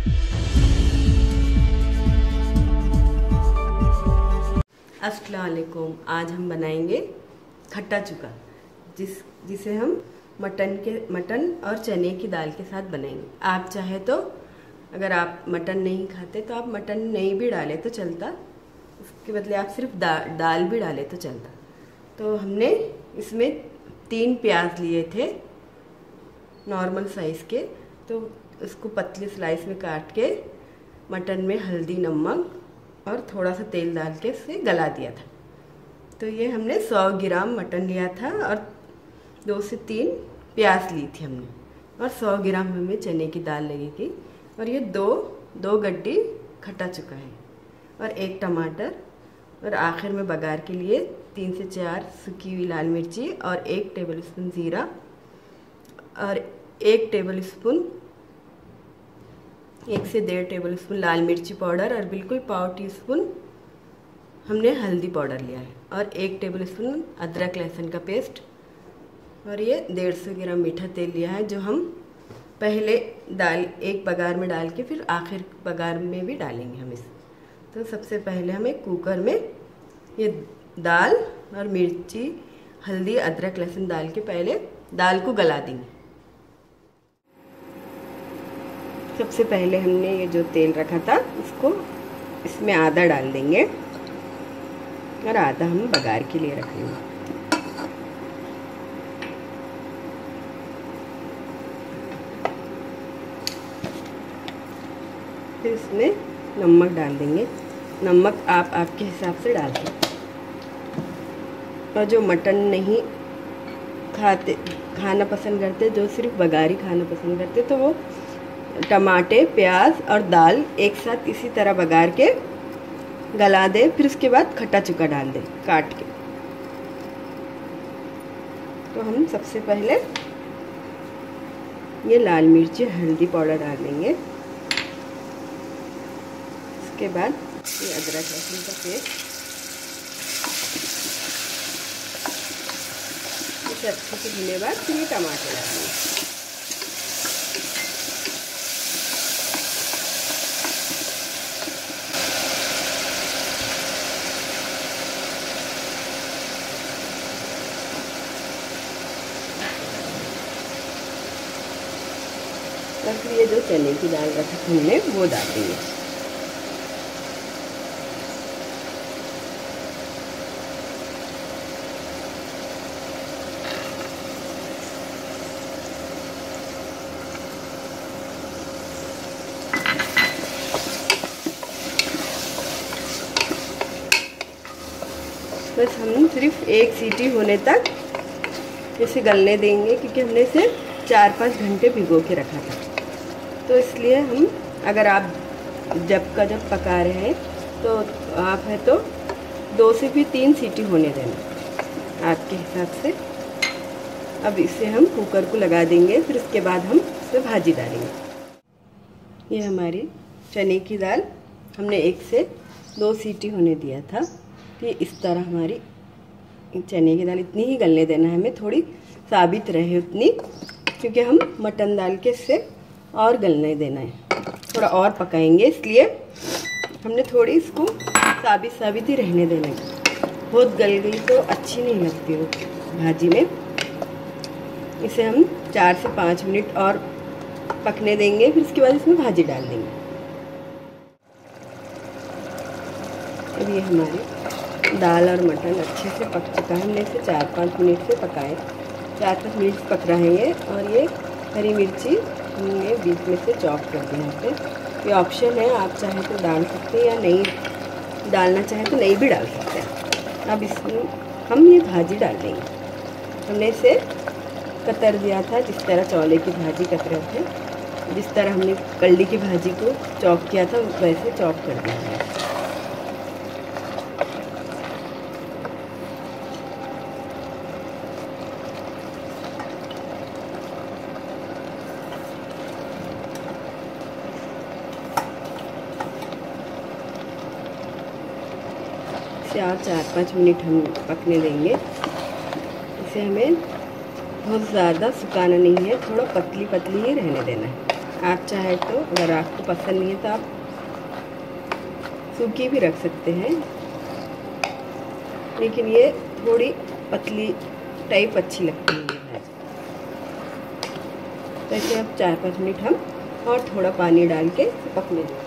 अस्सलाम वालेकुम। आज हम बनाएंगे खट्टा चुका, जिसे हम मटन और चने की दाल के साथ बनाएंगे। आप चाहे तो, अगर आप मटन नहीं खाते तो आप मटन नहीं भी डालें तो चलता, उसके बदले आप सिर्फ दाल भी डालें तो चलता। तो हमने इसमें 3 प्याज लिए थे नॉर्मल साइज़ के, तो उसको पतली स्लाइस में काट के मटन में हल्दी, नमक और थोड़ा सा तेल डाल के इसे गला दिया था। तो ये हमने 100 ग्राम मटन लिया था और 2 से 3 प्याज ली थी हमने, और 100 ग्राम हमें चने की दाल लगेगी। और ये दो गड्डी खट्टा चुका है और 1 टमाटर, और आखिर में बघार के लिए 3 से 4 सूखी हुई लाल मिर्ची और 1 टेबलस्पून ज़ीरा और 1 से 1.5 टेबलस्पून लाल मिर्ची पाउडर और बिल्कुल पाव टीस्पून हमने हल्दी पाउडर लिया है, और 1 टेबलस्पून अदरक लहसुन का पेस्ट, और ये 150 ग्राम मीठा तेल लिया है, जो हम पहले दाल एक बघार में डाल के फिर आखिर बघार में भी डालेंगे हम इसे। तो सबसे पहले हमें कुकर में ये दाल और मिर्ची, हल्दी, अदरक लहसुन डाल के पहले दाल को गला देंगे। सबसे पहले हमने ये जो तेल रखा था इसको इसमें आधा डाल देंगे और आधा हम बघार के लिए रखेंगे। फिर इसमें नमक डाल देंगे। नमक आप आपके हिसाब से डाल सकते। और जो मटन नहीं खाना पसंद करते, जो सिर्फ बघारी खाना पसंद करते, तो वो टमाटे, प्याज और दाल एक साथ इसी तरह बघार के गला दे, फिर उसके बाद खट्टा चुका डाल दे काट के। तो हम सबसे पहले ये लाल मिर्ची, हल्दी पाउडर डाल देंगे। उसके बाद ये अदरक लहसुन का पेस्ट, इसे अच्छे से भुनने बाद फिर ये टमाटर डालेंगे। और फिर ये जो चने की दाल रखा था हमने वो डाल देंगे। बस हम सिर्फ 1 सीटी होने तक इसे गलने देंगे, क्योंकि हमने इसे 4-5 घंटे भिगो के रखा था। तो इसलिए हम, अगर आप जब पका रहे हैं तो आप है तो 2 से भी 3 सीटी होने देना आपके हिसाब से। अब इसे हम कुकर को लगा देंगे, फिर उसके बाद हम इसमें भाजी डालेंगे। ये हमारी चने की दाल हमने 1 से 2 सीटी होने दिया था। कि इस तरह हमारी चने की दाल इतनी ही गलने देना है हमें, थोड़ी साबित रहे उतनी, क्योंकि हम मटन दाल के इससे और गलने देना है, थोड़ा और पकाएंगे, इसलिए हमने थोड़ी इसको साबित ही रहने देना है। बहुत गल गई तो अच्छी नहीं लगती वो भाजी में। इसे हम 4 से 5 मिनट और पकने देंगे, फिर उसके बाद इसमें भाजी डाल देंगे। अब ये हमारी दाल और मटन अच्छे से पक चुका है। हमने इसे 4-5 मिनट से पकाए, 4-5 मिनट से पक रहा है ये। और ये हरी मिर्ची हमने बीच में से चॉप कर दी यहाँ पे। ये ऑप्शन है, आप चाहें तो डाल सकते हैं या नहीं डालना चाहें तो नहीं भी डाल सकते हैं। अब इसमें हम ये भाजी डाल देंगे। हमने इसे कतर दिया था, जिस तरह चौले की भाजी कतरे थे, जिस तरह हमने कल्ली की भाजी को चॉप किया था वैसे चॉप कर दिया है। और 4-5 मिनट हम पकने देंगे। इसे हमें बहुत ज़्यादा सुखाना नहीं है, थोड़ा पतली ही रहने देना है। आप चाहे तो, अगर आपको पसंद नहीं है तो आप सूखी भी रख सकते हैं, लेकिन ये थोड़ी पतली टाइप अच्छी लगती है ये भाजी। तो ऐसे अब 4-5 मिनट हम और थोड़ा पानी डाल के पकने दें।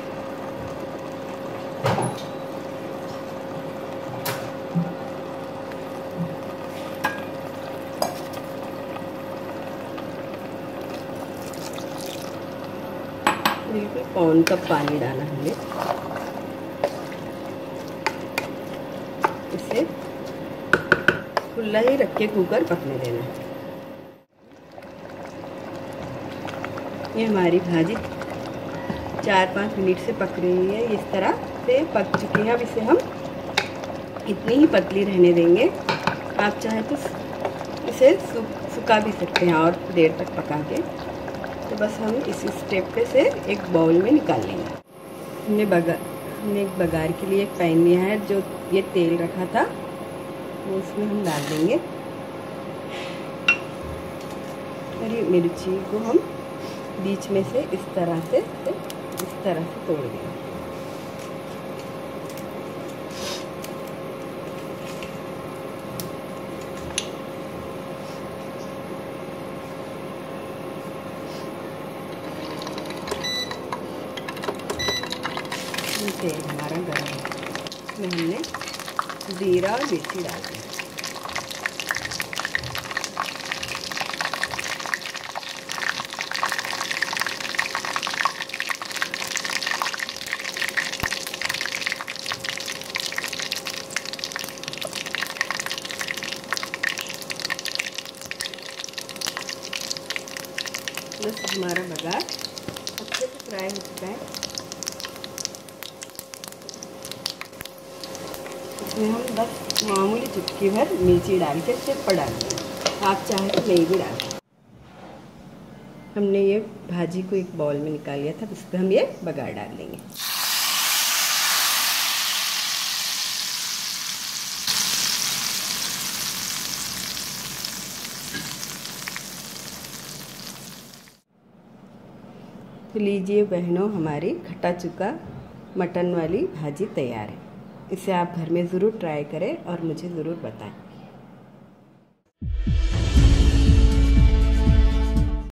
बिल्कुल पौन कप पानी डाला हमने। इसे खुला ही रख के कुकर पकने देना। ये हमारी भाजी 4-5 मिनट से पक रही है, इस तरह से पक चुकी है। अब इसे हम इतनी ही पतली रहने देंगे। आप चाहे तो इसे सुखा भी सकते हैं और देर तक पका के। तो बस हम इस स्टेप पे से एक बाउल में निकाल लेंगे। हमने एक बघार के लिए एक पैन लिया है, जो ये तेल रखा था वो उसमें हम डाल देंगे। और ये मिर्ची को हम बीच में से इस तरह से तोड़ देंगे। तेल हमारा गर्म है, इसमें हमने जीरा और मिर्ची डाल दी। बस हमारा बघार अच्छे से फ्राई हो चुका है। इसमें हम बस मामूली चुटकी भर मिर्ची डाल के सिर्फ डाल दें। आप चाहे तो नहीं भी डाल दें। हमने ये भाजी को एक बाउल में निकाल लिया था, इस पर हम ये बघार डाल देंगे। तो लीजिए बहनों, हमारी खट्टा चुका मटन वाली भाजी तैयार है। इसे आप घर में ज़रूर ट्राई करें और मुझे ज़रूर बताएं।